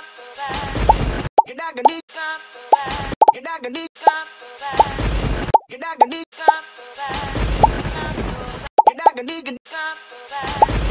so bad. You're not gonna need not so bad. You're not gonna need not so bad. You're not gonna need not so bad. It's not so bad. You're not gonna need not so bad.